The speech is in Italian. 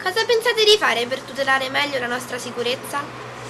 Cosa pensate di fare per tutelare meglio la nostra sicurezza?